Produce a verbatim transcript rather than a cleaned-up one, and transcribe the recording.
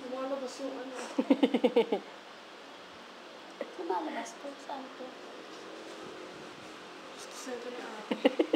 Lumalabas yung ano. Lumalabas po? Saan po? Gusto sa'yo ito ni ate.